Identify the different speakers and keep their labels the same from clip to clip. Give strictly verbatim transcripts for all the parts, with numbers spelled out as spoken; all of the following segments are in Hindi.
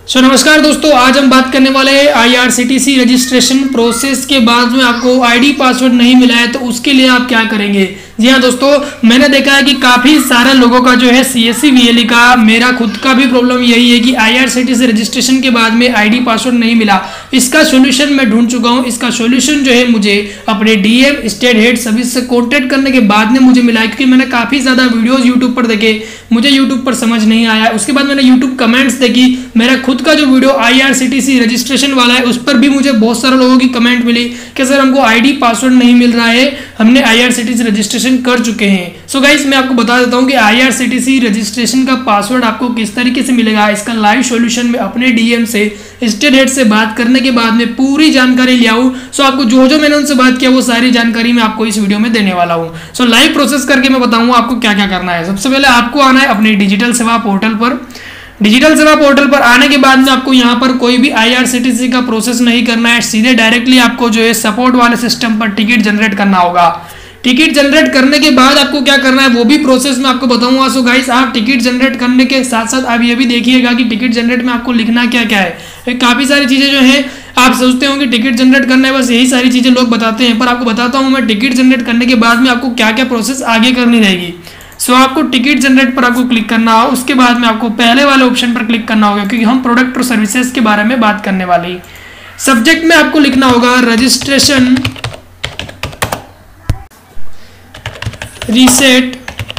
Speaker 1: सो so, नमस्कार दोस्तों, आज हम बात करने वाले हैं आईआरसीटीसी रजिस्ट्रेशन प्रोसेस के बाद में आपको आईडी पासवर्ड नहीं मिला है तो उसके लिए आप क्या करेंगे। जी हाँ दोस्तों, मैंने देखा है कि काफ़ी सारे लोगों का जो है सीएससी वीएलई का, मेरा खुद का भी प्रॉब्लम यही है कि आईआरसीटीसी रजिस्ट्रेशन के बाद में आईडी पासवर्ड नहीं मिला। इसका सॉल्यूशन मैं ढूंढ चुका हूँ। इसका सॉल्यूशन जो है मुझे अपने डीएम स्टेट हेड सर्विस से कॉन्टेक्ट करने के बाद में मुझे मिला है, क्योंकि मैंने काफ़ी ज़्यादा वीडियोज़ यूट्यूब पर देखे, मुझे यूट्यूब पर समझ नहीं आया। उसके बाद मैंने यूट्यूब कमेंट्स देखी, मेरा खुद का जो वीडियो आईआरसीटीसी रजिस्ट्रेशन वाला है उस पर भी मुझे बहुत सारे लोगों की कमेंट मिली कि सर हमको आईडी पासवर्ड नहीं मिल रहा है, हमने आईआरसीटीसी रजिस्ट्रेशन कर चुके हैं। सो गाइस, मैं आपको बता देता हूं कि आईआरसीटीसी रजिस्ट्रेशन का पासवर्ड आपको किस तरीके से मिलेगा। इसका लाइव सॉल्यूशन में अपने डीएम से, स्टेट हेड से बात करने के बाद में पूरी जानकारी ले आऊं। सो आपको जो जो मैंने उनसे बात किया वो सारी जानकारी मैं आपको इस वीडियो में देने वाला हूं। सो लाइव प्रोसेस करके मैं बताऊंगा आपको क्या क्या करना है। सबसे पहले आपको आना है अपने डिजिटल सेवा पोर्टल पर। डिजिटल सेवा पोर्टल पर आने के बाद में आपको यहाँ पर कोई भी आईआरसीटीसी का प्रोसेस नहीं करना है, सीधे डायरेक्टली आपको जो है सपोर्ट वाले सिस्टम पर टिकट जनरेट करना होगा। टिकट जनरेट करने के बाद आपको क्या करना है वो भी प्रोसेस मैं आपको बताऊंगा। सो गाइस, आप टिकट जनरेट करने के साथ साथ आप ये भी देखिएगा कि टिकट जनरेट में आपको लिखना क्या क्या है। काफ़ी सारी चीज़ें जो हैं, आप सोचते हो कि टिकट जनरेट करना है बस यही सारी चीज़ें लोग बताते हैं, पर आपको बताता हूँ मैं टिकट जनरेट करने के बाद में आपको क्या क्या प्रोसेस आगे करनी रहेगी। सो so, आपको टिकट जनरेट पर आपको क्लिक करना हो, उसके बाद में आपको पहले वाले ऑप्शन पर क्लिक करना होगा, क्योंकि हम प्रोडक्ट और सर्विसेज के बारे में बात करने वाले हैं। सब्जेक्ट में आपको लिखना होगा registration reset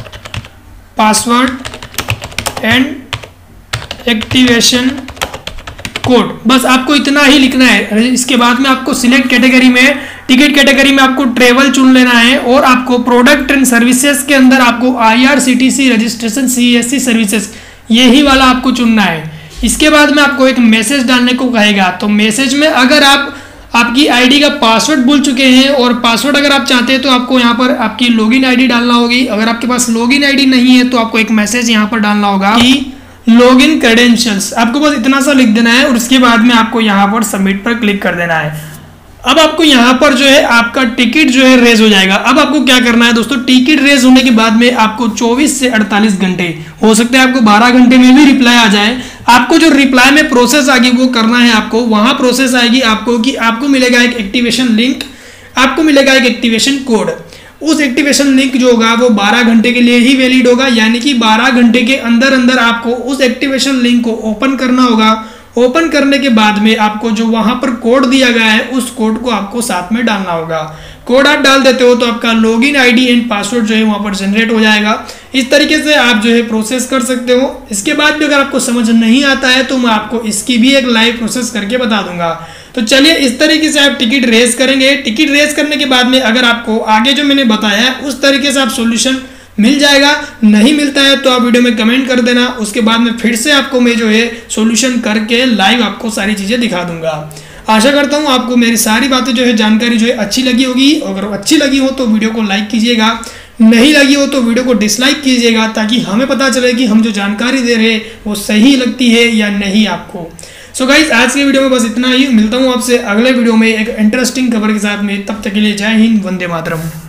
Speaker 1: password and activation code, बस आपको इतना ही लिखना है। इसके बाद में आपको सिलेक्ट कैटेगरी में, टिकट कैटेगरी में आपको ट्रेवल चुन लेना है और आपको प्रोडक्ट एंड सर्विसेज के अंदर आपको आईआरसीटीसी रजिस्ट्रेशन सीएससी सर्विसेज यही वाला आपको चुनना है। इसके बाद में आपको एक मैसेज डालने को कहेगा, तो मैसेज में अगर आप आपकी आईडी का पासवर्ड भूल चुके हैं और पासवर्ड अगर आप चाहते हैं तो आपको यहाँ पर आपकी लॉगिन आईडी डालना होगी। अगर आपके पास लॉगिन आईडी नहीं है तो आपको एक मैसेज यहाँ पर डालना होगा कि लॉगिन क्रेडेंशियल्स, आपको बस इतना सा लिख देना है और उसके बाद में आपको यहाँ पर सबमिट पर क्लिक कर देना है। अब आपको यहाँ पर जो है आपका टिकट जो है रेज हो जाएगा। अब आपको क्या करना है दोस्तों, टिकट रेज होने के बाद में आपको चौबीस से अड़तालीस घंटे, हो सकता है आपको बारह घंटे में भी रिप्लाई आ जाए। आपको जो रिप्लाई में प्रोसेस आएगी वो करना है आपको, वहां प्रोसेस आएगी आपको कि आपको मिलेगा एक एक्टिवेशन लिंक, आपको मिलेगा एक एक्टिवेशन कोड। उस एक्टिवेशन लिंक जो होगा वो बारह घंटे के लिए ही वैलिड होगा, यानी कि बारह घंटे के अंदर अंदर आपको उस एक्टिवेशन लिंक को ओपन करना होगा। ओपन करने के बाद में आपको जो वहां पर कोड दिया गया है उस कोड को आपको साथ में डालना होगा। कोड आप डाल देते हो तो आपका लॉगिन आईडी एंड पासवर्ड जो है वहां पर जनरेट हो जाएगा। इस तरीके से आप जो है प्रोसेस कर सकते हो। इसके बाद भी अगर आपको समझ नहीं आता है तो मैं आपको इसकी भी एक लाइव प्रोसेस करके बता दूंगा। तो चलिए, इस तरीके से आप टिकट रेज करेंगे। टिकट रेज करने के बाद में अगर आपको आगे जो मैंने बताया है उस तरीके से आप सोल्यूशन मिल जाएगा। नहीं मिलता है तो आप वीडियो में कमेंट कर देना, उसके बाद में फिर से आपको मैं जो है सॉल्यूशन करके लाइव आपको सारी चीज़ें दिखा दूंगा। आशा करता हूँ आपको मेरी सारी बातें जो है, जानकारी जो है अच्छी लगी होगी। अगर अच्छी लगी हो तो वीडियो को लाइक कीजिएगा, नहीं लगी हो तो वीडियो को डिसलाइक कीजिएगा, ताकि हमें पता चले कि हम जो जानकारी दे रहे हैं वो सही लगती है या नहीं आपको। सो गाइस, आज के वीडियो में बस इतना ही। मिलता हूँ आपसे अगले वीडियो में एक इंटरेस्टिंग खबर के साथ में। तब तक के लिए जय हिंद, वंदे मातरम।